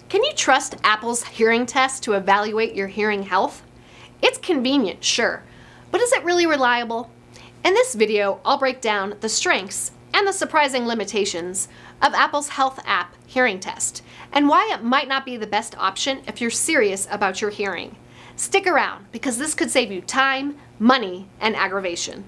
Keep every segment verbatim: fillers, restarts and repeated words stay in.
Can you trust Apple's hearing test to evaluate your hearing health? It's convenient, sure, but is it really reliable? In this video, I'll break down the strengths and the surprising limitations of Apple's health app hearing test and why it might not be the best option if you're serious about your hearing. Stick around because this could save you time, money, and aggravation.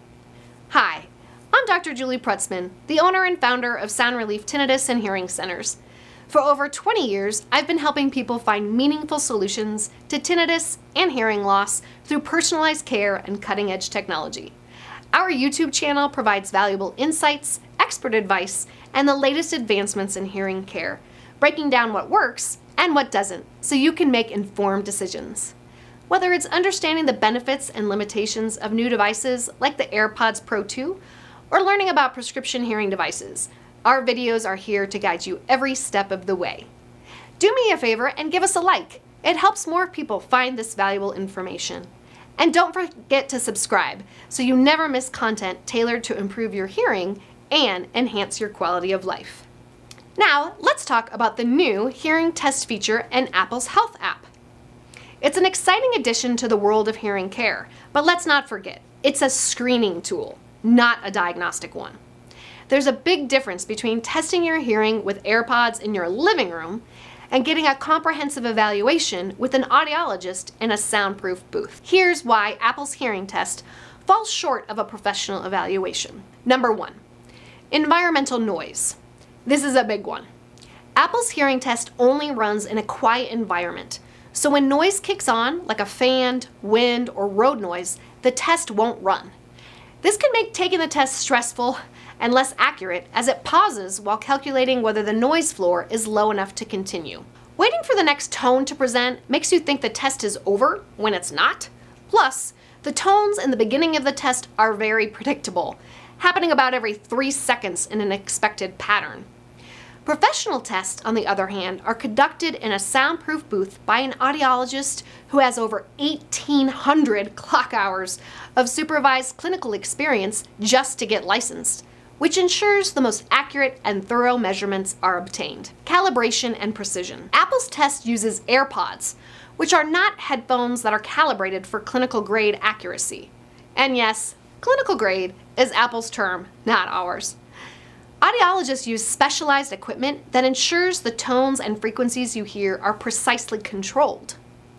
Hi, I'm Doctor Julie Prutzman, the owner and founder of Sound Relief Tinnitus and Hearing Centers. For over twenty years, I've been helping people find meaningful solutions to tinnitus and hearing loss through personalized care and cutting-edge technology. Our YouTube channel provides valuable insights, expert advice, and the latest advancements in hearing care, breaking down what works and what doesn't, so you can make informed decisions. Whether it's understanding the benefits and limitations of new devices like the AirPods Pro two, or learning about prescription hearing devices, our videos are here to guide you every step of the way. Do me a favor and give us a like. It helps more people find this valuable information. And don't forget to subscribe so you never miss content tailored to improve your hearing and enhance your quality of life. Now, let's talk about the new hearing test feature in Apple's Health app. It's an exciting addition to the world of hearing care, but let's not forget, it's a screening tool, not a diagnostic one. There's a big difference between testing your hearing with AirPods in your living room and getting a comprehensive evaluation with an audiologist in a soundproof booth. Here's why Apple's hearing test falls short of a professional evaluation. Number one, environmental noise. This is a big one. Apple's hearing test only runs in a quiet environment, so when noise kicks on, like a fan, wind, or road noise, the test won't run. This can make taking the test stressful and less accurate as it pauses while calculating whether the noise floor is low enough to continue. Waiting for the next tone to present makes you think the test is over when it's not. Plus, the tones in the beginning of the test are very predictable, happening about every three seconds in an expected pattern. Professional tests, on the other hand, are conducted in a soundproof booth by an audiologist who has over eighteen hundred clock hours of supervised clinical experience just to get licensed, which ensures the most accurate and thorough measurements are obtained. Calibration and precision. Apple's test uses AirPods, which are not headphones that are calibrated for clinical grade accuracy. And yes, clinical grade is Apple's term, not ours. Audiologists use specialized equipment that ensures the tones and frequencies you hear are precisely controlled.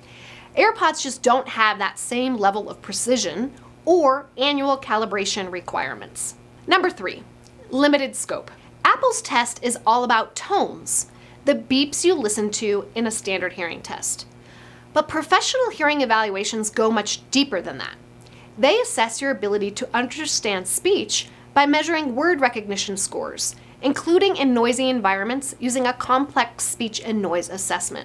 AirPods just don't have that same level of precision or annual calibration requirements. Number three, limited scope. Apple's test is all about tones, the beeps you listen to in a standard hearing test. But professional hearing evaluations go much deeper than that. They assess your ability to understand speech by measuring word recognition scores, including in noisy environments using a complex speech and noise assessment.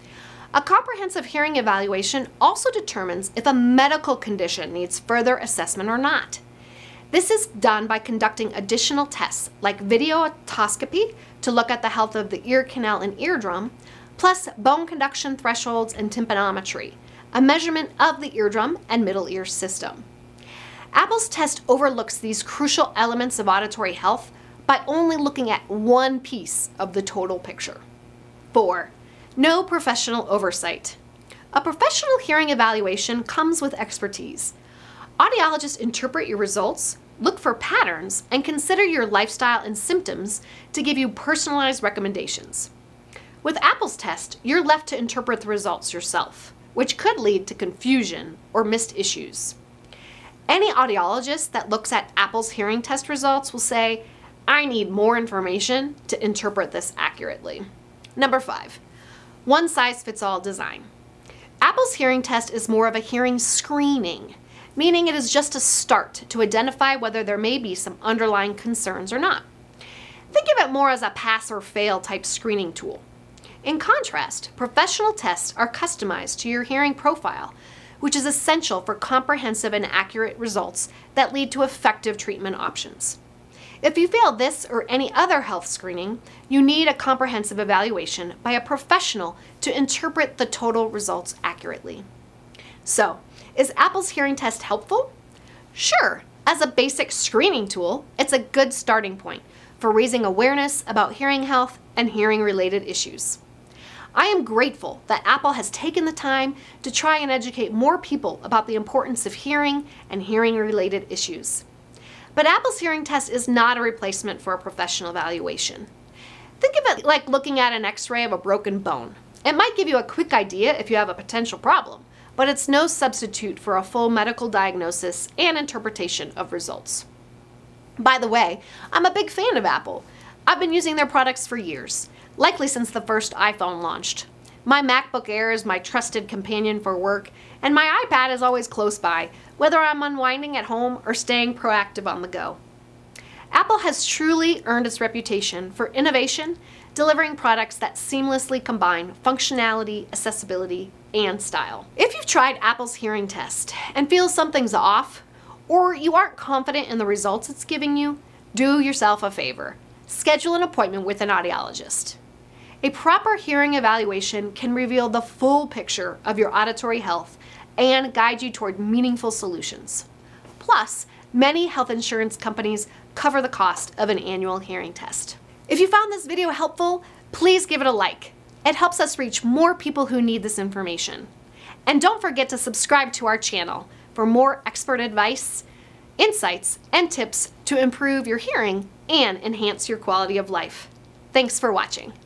A comprehensive hearing evaluation also determines if a medical condition needs further assessment or not. This is done by conducting additional tests like video otoscopy to look at the health of the ear canal and eardrum, plus bone conduction thresholds and tympanometry, a measurement of the eardrum and middle ear system. Apple's test overlooks these crucial elements of auditory health by only looking at one piece of the total picture. Four, no professional oversight. A professional hearing evaluation comes with expertise. Audiologists interpret your results, look for patterns, and consider your lifestyle and symptoms to give you personalized recommendations. With Apple's test, you're left to interpret the results yourself, which could lead to confusion or missed issues. Any audiologist that looks at Apple's hearing test results will say, I need more information to interpret this accurately. Number five, one-size-fits-all design. Apple's hearing test is more of a hearing screening, meaning it is just a start to identify whether there may be some underlying concerns or not. Think of it more as a pass or fail type screening tool. In contrast, professional tests are customized to your hearing profile, which is essential for comprehensive and accurate results that lead to effective treatment options. If you fail this or any other health screening, you need a comprehensive evaluation by a professional to interpret the total results accurately. So, is Apple's hearing test helpful? Sure, as a basic screening tool, it's a good starting point for raising awareness about hearing health and hearing-related issues. I am grateful that Apple has taken the time to try and educate more people about the importance of hearing and hearing-related issues. But Apple's hearing test is not a replacement for a professional evaluation. Think of it like looking at an x-ray of a broken bone. It might give you a quick idea if you have a potential problem, but it's no substitute for a full medical diagnosis and interpretation of results. By the way, I'm a big fan of Apple. I've been using their products for years, likely since the first iPhone launched. My MacBook Air is my trusted companion for work, and my iPad is always close by, whether I'm unwinding at home or staying proactive on the go. Apple has truly earned its reputation for innovation, delivering products that seamlessly combine functionality, accessibility, and style. If you've tried Apple's hearing test and feel something's off, or you aren't confident in the results it's giving you, do yourself a favor. Schedule an appointment with an audiologist. A proper hearing evaluation can reveal the full picture of your auditory health and guide you toward meaningful solutions. Plus, many health insurance companies cover the cost of an annual hearing test. If you found this video helpful, please give it a like. It helps us reach more people who need this information. And don't forget to subscribe to our channel for more expert advice, insights, and tips to improve your hearing and enhance your quality of life. Thanks for watching.